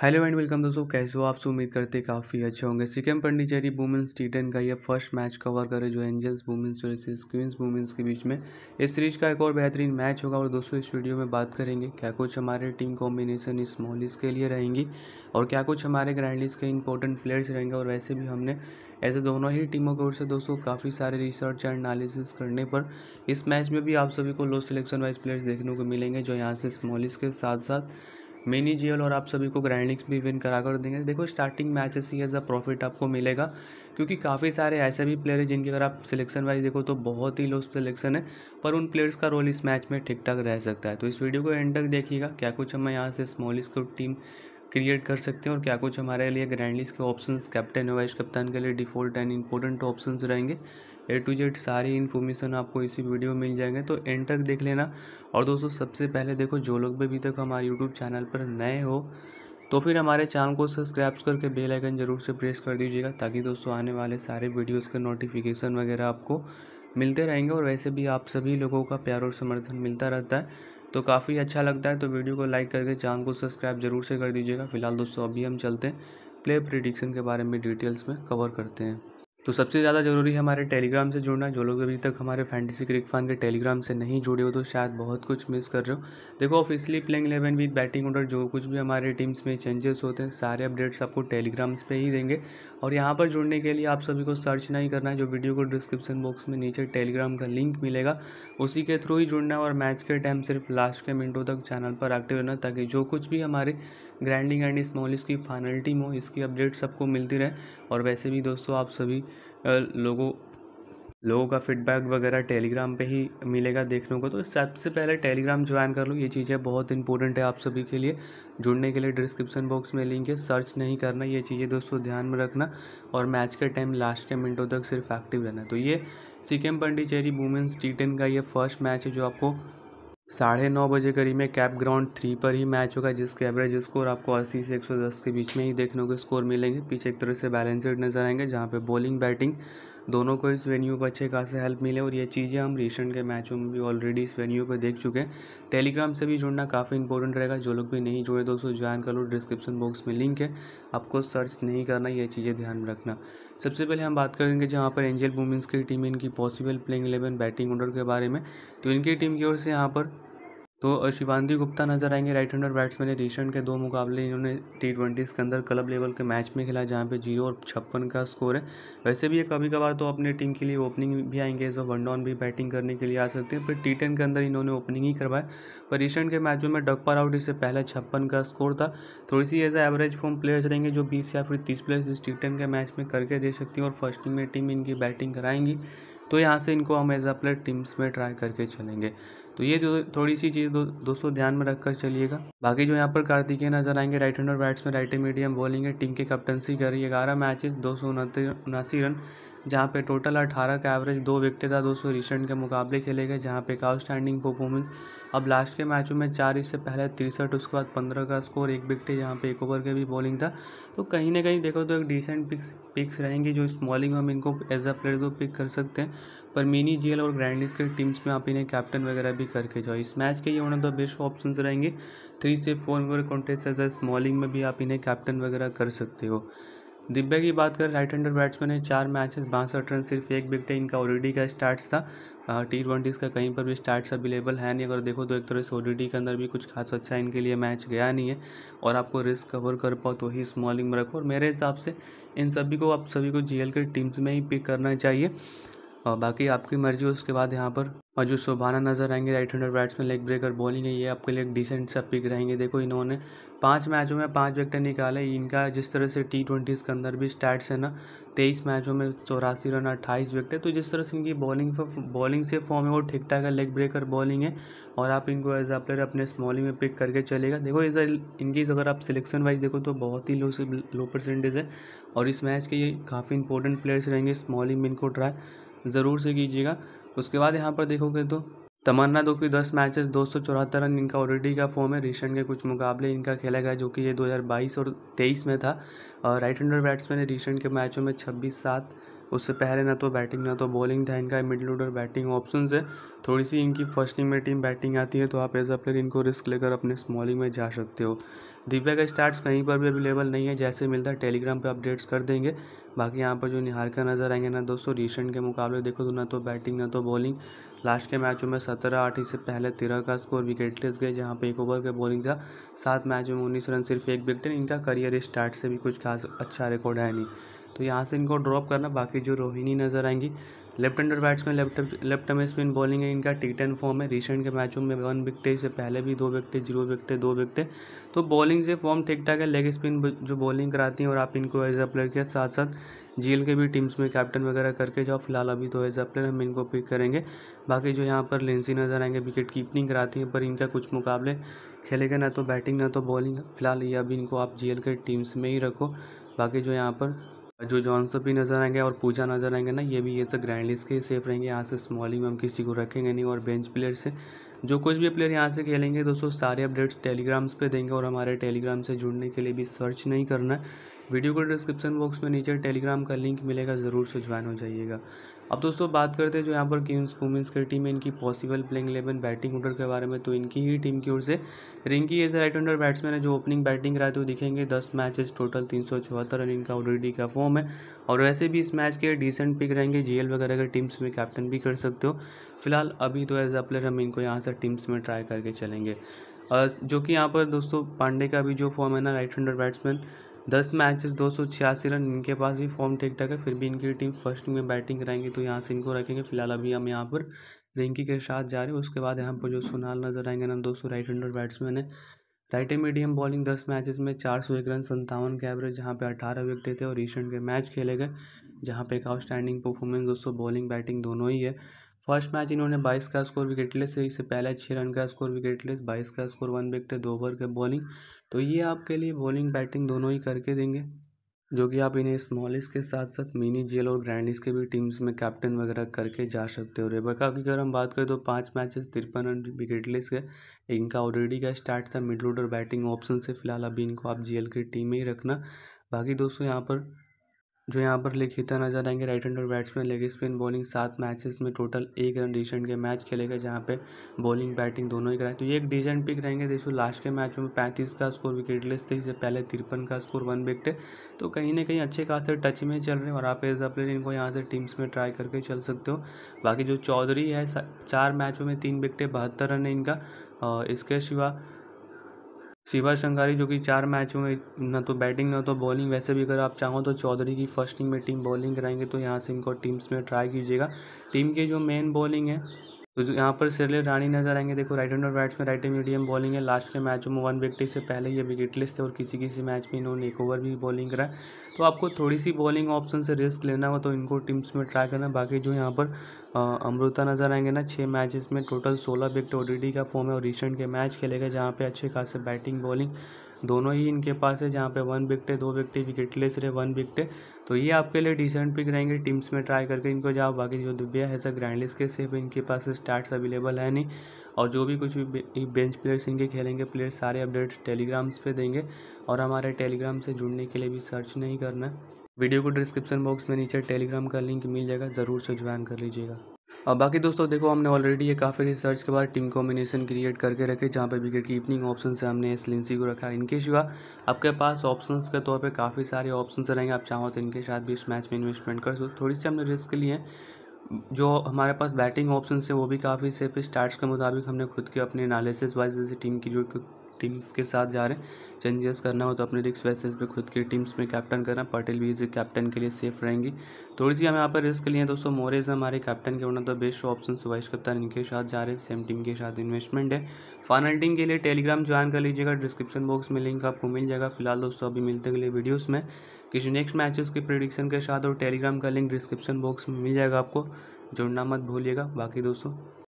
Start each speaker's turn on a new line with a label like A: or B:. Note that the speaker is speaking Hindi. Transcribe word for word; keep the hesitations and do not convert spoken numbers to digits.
A: हेलो एंड वेलकम दोस्तों, कैसे हो आप? सब उम्मीद करते काफ़ी अच्छे होंगे। Sikkim Pondicherry women's T ten का ये फर्स्ट मैच कवर करे जो Angels women's versus Queens women's के बीच में इस सीरीज का एक और बेहतरीन मैच होगा। और दोस्तों इस वीडियो में बात करेंगे क्या कुछ हमारे टीम कॉम्बिनेशन स्मॉलिस के लिए रहेंगी और क्या कुछ हमारे ग्रैंडलिस के इंपॉर्टेंट प्लेयर्स रहेंगे। और वैसे भी हमने ऐसे दोनों ही टीमों की ओर से दोस्तों काफ़ी सारे रिसर्च एंड एनालिसिस करने पर इस मैच में भी आप सभी को लो सिलेक्शन वाइज प्लेयर्स देखने को मिलेंगे जो यहाँ से स्मॉलिस के साथ साथ मिनी जीएल और आप सभी को ग्रैंडिक्स भी विन करा कर देंगे। देखो स्टार्टिंग मैचेस ही एज अ प्रॉफिट आपको मिलेगा क्योंकि काफ़ी सारे ऐसे भी प्लेयर हैं जिनकी अगर आप सिलेक्शन वाइज देखो तो बहुत ही लो सिलेक्शन है, पर उन प्लेयर्स का रोल इस मैच में ठीक ठाक रह सकता है। तो इस वीडियो को एंड तक देखिएगा, क्या कुछ हम यहाँ से स्मॉलिस को टीम क्रिएट कर सकते हैं और क्या कुछ हमारे लिए ग्रैंडलिस के ऑप्शंस, कैप्टन वाइस कप्तान के लिए डिफ़ॉल्ट एंड इंपॉर्टेंट ऑप्शंस रहेंगे। ए टू जेड सारी इन्फॉर्मेशन आपको इसी वीडियो में मिल जाएंगे, तो एंड तक देख लेना। और दोस्तों सबसे पहले देखो, जो लोग भी अभी तक हमारे यूट्यूब चैनल पर नए हो तो फिर हमारे चैनल को सब्सक्राइब करके बेल आइकन जरूर से प्रेस कर दीजिएगा ताकि दोस्तों आने वाले सारे वीडियोज़ के नोटिफिकेशन वगैरह आपको मिलते रहेंगे। और वैसे भी आप सभी लोगों का प्यार और समर्थन मिलता रहता है तो काफ़ी अच्छा लगता है। तो वीडियो को लाइक करके चैनल को सब्सक्राइब जरूर से कर दीजिएगा। फिलहाल दोस्तों अभी हम चलते हैं प्ले प्रिडिक्शन के बारे में डिटेल्स में कवर करते हैं। तो सबसे ज़्यादा ज़रूरी है हमारे टेलीग्राम से जुड़ना। जो लोग अभी तक हमारे फैंटेसी क्रिक फैन के टेलीग्राम से नहीं जुड़े हो तो शायद बहुत कुछ मिस कर रहे हो। देखो officially playing eleven with batting order, जो कुछ भी हमारे टीम्स में चेंजेस होते हैं सारे अपडेट्स आपको टेलीग्राम्स पे ही देंगे। और यहाँ पर जुड़ने के लिए आप सभी को सर्च नहीं करना है, जो वीडियो को डिस्क्रिप्शन बॉक्स में नीचे टेलीग्राम का लिंक मिलेगा उसी के थ्रू ही जुड़ना है। और मैच के टाइम सिर्फ लास्ट के मिनटों तक चैनल पर एक्टिव रहना ताकि जो कुछ भी हमारे ग्रैंडिंग एंड स्मॉलिस की फाइनल टीम हो इसकी अपडेट्स सबको मिलती रहे। और वैसे भी दोस्तों आप सभी लोगों लोगों का फीडबैक वगैरह टेलीग्राम पे ही मिलेगा देखने को। तो सबसे पहले टेलीग्राम ज्वाइन कर लो, ये चीज़ें बहुत इंपॉर्टेंट है आप सभी के लिए। जुड़ने के लिए डिस्क्रिप्शन बॉक्स में लिंक है, सर्च नहीं करना, ये चीज़ें दोस्तों ध्यान में रखना। और मैच के टाइम लास्ट के मिनटों तक सिर्फ एक्टिव रहना। तो ये Sikkim Pondicherry women's T ten का ये फर्स्ट मैच है जो आपको साढ़े नौ बजे करीब में कैप ग्राउंड थ्री पर ही मैच होगा, जिसके एवरेज स्कोर आपको अस्सी से एक सौ दस के बीच में ही देखने को स्कोर मिलेंगे। पीछे एक तरह से बैलेंसड नजर आएंगे जहां पे बॉलिंग बैटिंग दोनों को इस वेन्यू पर अच्छे खासे हेल्प मिले। और ये चीज़ें हम रिसेंट के मैचों में भी ऑलरेडी इस वेन्यू पर देख चुके हैं। टेलीग्राम से भी जुड़ना काफ़ी इंपॉर्टेंट रहेगा। जो लोग भी नहीं जुड़े दोस्तों ज्वाइन कर लो, डिस्क्रिप्शन बॉक्स में लिंक है, आपको सर्च नहीं करना, ये चीज़ें ध्यान में रखना। सबसे पहले हम बात करेंगे जहाँ पर एंजल वुमेन्स की टीम, इनकी possible playing eleven batting order के बारे में। तो इनकी टीम की ओर से यहाँ पर तो शिवांगी गुप्ता नजर आएंगे, राइट हैंडर बैट्समैन है। रिसेंट के दो मुकाबले इन्होंने टी ट्वेंटीज़ के अंदर क्लब लेवल के मैच में खेला जहां पे जीरो और छप्पन का स्कोर है। वैसे भी ये कभी कभार तो अपने टीम के लिए ओपनिंग भी आएंगे, जो वन डाउन भी बैटिंग करने के लिए आ सकते हैं। फिर टी टेन के अंदर इन्होंने ओपनिंग ही करवाया, पर रिसेंट के मैचों में डकपर आउट इससे पहले छप्पन का स्कोर था। थोड़ी सी एज एवरेज फॉर्म प्लेयर्स रहेंगे जो बीस या फिर तीस प्लेयर्स इस टी टेन के मैच में करके दे सकती हैं। और फर्स्ट में टीम इनकी बैटिंग कराएंगी तो यहाँ से इनको हम एज अ प्लेयर टीम्स में ट्राई करके चलेंगे। तो ये जो थोड़ी सी चीज़ दो, दोस्तों ध्यान में रखकर चलिएगा। बाकी जो यहाँ पर कार्तिकेय नजर आएंगे, right hander batsman, right medium bowling है, टीम की कैप्टनसी कर रही है। ग्यारह मैचेस दो सौ उनासी रन, जहाँ पे टोटल अठारह का एवरेज, दो विकेट था। दोस्तों रिसेंट के मुकाबले खेले गए जहाँ पे एक आउटस्टैंडिंग परफॉर्मेंस। अब लास्ट के मैचों में चार, इससे पहले तिरसठ, उसके बाद पंद्रह का स्कोर, एक विकेट, जहाँ पे एक ओवर के भी बॉलिंग था। तो कहीं ना कहीं देखो तो एक डिसेंट पिक्स पिक्स रहेंगी जो स्मॉलिंग हम इनको एज अ प्लेयर को पिक कर सकते हैं। पर मिनी जीएल और ग्रैंडलिस के टीम्स में आप इन्हें कैप्टन वगैरह भी करके जाओ। इस मैच के ये one of the best option रहेंगे। थ्री से four over contest as a small league में भी आप इन्हें कैप्टन वगैरह कर सकते हो। दिव्या की बात करें, राइट हैंडर बैट्समैन है, चार मैचेस बासठ रन, सिर्फ एक विकेट है। इनका ओडीडी का स्टार्ट्स था, टी ट्वेंटीज़ का कहीं पर भी स्टार्ट्स अवेलेबल है नहीं। अगर देखो तो एक तरह से ओडीडी के अंदर भी कुछ खास अच्छा इनके लिए मैच गया नहीं है। और आपको रिस्क कवर कर पाओ तो ही स्मॉलिंग में रखो। और मेरे हिसाब से इन सभी को आप सभी को जीएल के टीम्स में ही पिक करना चाहिए, और बाकी आपकी मर्जी। उसके बाद यहाँ पर और जो शोभाना नजर आएंगे, right hander batsman, leg breaker bowling है, ये आपके लिए एक डिसेंट सा पिक रहेंगे। देखो इन्होंने पाँच मैचों में पाँच विकेट निकाले। इनका जिस तरह से टी ट्वेंटीज़ के अंदर भी स्टैट्स है ना, तेईस मैचों में चौरासी रन, अट्ठाईस विकेट। तो जिस तरह से इनकी बॉलिंग बॉलिंग से फॉर्म है वो ठीक ठाक है, लेग ब्रेकर बॉलिंग है। और आप इनको एज अ प्लेयर अपने स्मॉलिंग में पिक करके चलेगा। देखो इस इनकी अगर आप सिलेक्शन वाइज देखो तो बहुत ही लो से लो परसेंटेज है। और इस मैच के ये काफ़ी इंपॉर्टेंट प्लेयर्स रहेंगे, स्मॉलिंग में इनको ट्राई ज़रूर से कीजिएगा। उसके बाद यहाँ पर देखोगे तो तमन्ना दो की दस मैचेस दो सौ चौहत्तर रन, इनका ऑलरेडी का फॉर्म है। रिसेंट के कुछ मुकाबले इनका खेला गया जो कि ये दो हज़ार बाईस और तेईस में था। और राइट हैंडर बैट्समैन है, रिसेंट के मैचों में छब्बीस, सात, उससे पहले ना तो बैटिंग ना तो बॉलिंग था इनका, मिडिल ऑर्डर बैटिंग ऑप्शन है। थोड़ी सी इनकी फर्स्टिंग में टीम बैटिंग आती है तो आप एज अ प्लेयर इनको रिस्क लेकर अपने स्मॉलिंग में जा सकते हो। दिव्या का स्टार्ट्स कहीं पर भी अवेलेबल नहीं है, जैसे मिलता है टेलीग्राम पे अपडेट्स कर देंगे। बाकी यहाँ पर जो निहारिका नज़र आएंगे ना दोस्तों, रिसेंट के मुकाबले देखो तो ना तो बैटिंग ना तो बॉलिंग। लास्ट के मैचों में सत्रह आठ इससे पहले तेरह का स्कोर विकेटलेस गए, जहाँ पे एक ओवर के बॉलिंग था। सात मैचों में उन्नीस रन सिर्फ एक विकेट। इनका करियर स्टार्ट से भी कुछ खास अच्छा रिकॉर्ड है नहीं, तो यहाँ से इनको ड्रॉप करना। बाकी जो रोहिणी नज़र आएंगी, left hander batsman, left left में स्पिन बॉलिंग है इनका, टी टेन फॉर्म है। रिसेंट के मैचों में वन विकेट, इससे पहले भी दो विकेट, जीरो विकेट, दो विकेट। तो बॉलिंग से फॉर्म ठीक ठाक है। लेग स्पिन जो बॉलिंग कराती हैं और आप इनको एज अ प्लेयर के साथ साथ जीएल के भी टीम्स में कैप्टन वगैरह करके जाओ। फिलहाल अभी तो एज अ प्लेयर हम इनको पिक करेंगे। बाकी जो यहाँ पर लिंसी नज़र आएंगे, विकेट कीपिंग कराती है, पर इनका कुछ मुकाबले खेलेगा ना तो बैटिंग ना तो बॉलिंग। फिलहाल ये अभी इनको आप जीएल के टीम्स में ही रखो। बाकी जो यहाँ पर जो जॉनसन भी नज़र आएंगे और पूजा नज़र आएंगे ना, ये भी ये सब ग्रैंड लिस्ट के सेफ रहेंगे। यहाँ से स्मॉलिंग में हम किसी को रखेंगे नहीं। और बेंच प्लेयर से जो कुछ भी प्लेयर यहाँ से खेलेंगे दोस्तों, सारे अपडेट्स टेलीग्राम्स पे देंगे। और हमारे टेलीग्राम से जुड़ने के लिए भी सर्च नहीं करना है, वीडियो को डिस्क्रिप्शन बॉक्स में नीचे टेलीग्राम का लिंक मिलेगा, ज़रूर से ज्वाइन हो जाइएगा। अब दोस्तों बात करते हैं जो यहाँ पर किंग्स वुमेन्स की टीम है, इनकी possible playing eleven batting order के बारे में। तो इनकी ही टीम की ओर से Rinki as right hander batsman है, जो ओपनिंग बैटिंग कराते हुए दिखेंगे। दस मैचेस टोटल, तीन सौ चौहत्तर रन इनका ऑलरेडी का फॉर्म है। और वैसे भी इस मैच के डिसेंट पिक रहेंगे, जीएल वगैरह के टीम्स में कैप्टन भी कर सकते हो। फिलहाल अभी तो एज अ प्लेयर हम इनको यहाँ से टीम्स में ट्राई करके चलेंगे। जो कि यहाँ पर दोस्तों पांडे का भी जो फॉर्म है ना, राइट हैंडर बैट्समैन, दस मैचेस दो सौ छियासी रन, इनके पास भी फॉर्म ठीक ठाक है। फिर भी इनकी टीम फर्स्ट में बैटिंग कराएंगे तो यहाँ से इनको रखेंगे। फिलहाल अभी हम यहाँ पर रिंकी के साथ जा रहे हैं। उसके बाद यहाँ पर जो सोनाल नजर आएंगे ना दोस्तों, राइट हैंडर बैट्समैन है, राइट ए मीडियम बॉलिंग, दस मैचेस में चार सौ एक रन, संतावन के एवरेज, जहाँ पे अठारह विकेट थे। और रिसेंट के मैच खेले गए, जहाँ पे एक आउटस्टैंडिंग परफॉर्मेंस दोस्तों, बॉलिंग बैटिंग दोनों ही है। फर्स्ट मैच इन्होंने बाईस का स्कोर विकेटलेस है, इससे पहले छः रन का स्कोर विकेटलेस, बाईस का स्कोर, वन विकेट, दो ओवर के बॉलिंग। तो ये आपके लिए बॉलिंग बैटिंग दोनों ही करके देंगे, जो कि आप इन्हें स्मॉलिस्ट के साथ साथ मिनी जेल और ग्रैंडिस के भी टीम्स में कैप्टन वगैरह करके जा सकते हो। रेबेका की अगर हम बात करें तो पाँच मैचेस तिरपन रन विकेटलेस के, इनका ऑलरेडी का स्टार्ट था मिडल ऑर्डर बैटिंग ऑप्शन से। फिलहाल अभी इनको आप जीएल की टीम में ही रखना। बाकी दोस्तों यहाँ पर जो यहाँ पर लिखिता नजर आएंगे, right hander batsman, leg spin bowling, सात मैचेस में टोटल एक रन रिसेंट के मैच खेलेगा, जहाँ पे बॉलिंग बैटिंग दोनों ही कराएं। तो ये एक डिसेंट पिक रहेंगे। देखो लास्ट के मैचों में पैंतीस का स्कोर विकेटलेस थे, इससे पहले तिरपन का स्कोर, वन विकेट। तो कहीं ना कहीं अच्छे खासे टच में चल रहे हैं और आप एज अ प्लेयर इनको यहाँ से टीम्स में ट्राई करके चल सकते हो। बाकी जो चौधरी है, चार मैचों में तीन विकेट, बहत्तर रन है इनका। और इसके सिवा शिवा शंगारी, जो कि चार मैचों में ना तो बैटिंग ना तो बॉलिंग। वैसे भी अगर आप चाहो तो चौधरी की फर्स्टिंग में टीम बॉलिंग कराएंगे, तो यहाँ से इनको टीम्स में ट्राई कीजिएगा। टीम की जो मेन बॉलिंग है तो जो यहाँ पर सिरले रानी नजर आएंगे, देखो right hander batsman, right medium bowling है। लास्ट के मैचों में वन विकेट से पहले ये विकेटलेस थे और किसी किसी मैच में इन्होंने एक ओवर भी बॉलिंग करा। तो आपको थोड़ी सी बॉलिंग ऑप्शन से रिस्क लेना हो तो इनको टीम्स में ट्राई करना। बाकी जो यहाँ पर अमृता नजर आएंगे ना, छः मैचेस में टोटल सोलह विकेट ओडीडी का फॉर्म है और रिसेंट के मैच खेलेगा, जहाँ पे अच्छे खासे बैटिंग बॉलिंग दोनों ही इनके पास है, जहाँ पे वन विकेट, दो विकेट, विकेटलेस रहे, वन विकेट। तो ये आपके लिए डिसेंट पिक रहेंगे, टीम्स में ट्राई करके इनको जाओ। बाकी जो दिव्या है सर ग्रैंड लिस्ट के सेफ, इनके पास स्टार्ट्स अवेलेबल है नहीं। और जो भी कुछ भी बेंच प्लेयर्स इनके खेलेंगे प्लेयर्स, सारे अपडेट्स टेलीग्राम्स पे देंगे। और हमारे टेलीग्राम से जुड़ने के लिए भी सर्च नहीं करना। वीडियो को डिस्क्रिप्शन बॉक्स में नीचे टेलीग्राम का लिंक मिल जाएगा, ज़रूर से ज्वाइन कर लीजिएगा। और बाकी दोस्तों देखो, हमने ऑलरेडी ये काफ़ी रिसर्च के बाद टीम कॉम्बिनेशन क्रिएट करके रखे, जहाँ पे विकेट कीपिंग ऑप्शन से हमने इस लिंसी को रखा। इनके सिवा आपके पास ऑप्शंस के तौर पे काफ़ी सारे ऑप्शंस रहेंगे, आप चाहो तो इनके साथ भी इस मैच में इन्वेस्टमेंट कर सकते। थोड़ी सी हमने रिस्क लिए हैं। जो हमारे पास बैटिंग ऑप्शन है वो भी काफ़ी सेफ। स्टार्ट्स के मुताबिक हमने खुद के अपने एनालिसिस वाइज जैसे टीम क्रिएट टीम्स के साथ जा रहे हैं, चेंजेस करना हो तो अपने रिस्क बेसिस पे खुद की टीम्स में कैप्टन करना। पटेल भी इसी कैप्टन के लिए सेफ रहेंगी। थोड़ी सी हम यहाँ पर रिस्क लिए हैं दोस्तों। मोरेज हमारे कैप्टन के one of the best option, vice कप्तान, इनके साथ जा रहे हैं, सेम टीम के साथ इन्वेस्टमेंट है। फाइनल टीम के लिए टेलीग्राम ज्वाइन कर लीजिएगा, डिस्क्रिप्शन बॉक्स में लिंक आपको मिल जाएगा। फिलहाल दोस्तों अभी मिलते हैं अगले वीडियोज़ में किसी नेक्स्ट मैचेस की प्रेडिक्शन के साथ, और टेलीग्राम का लिंक डिस्क्रिप्शन बॉक्स में मिल जाएगा, आपको जुड़ना मत भूलिएगा। बाकी दोस्तों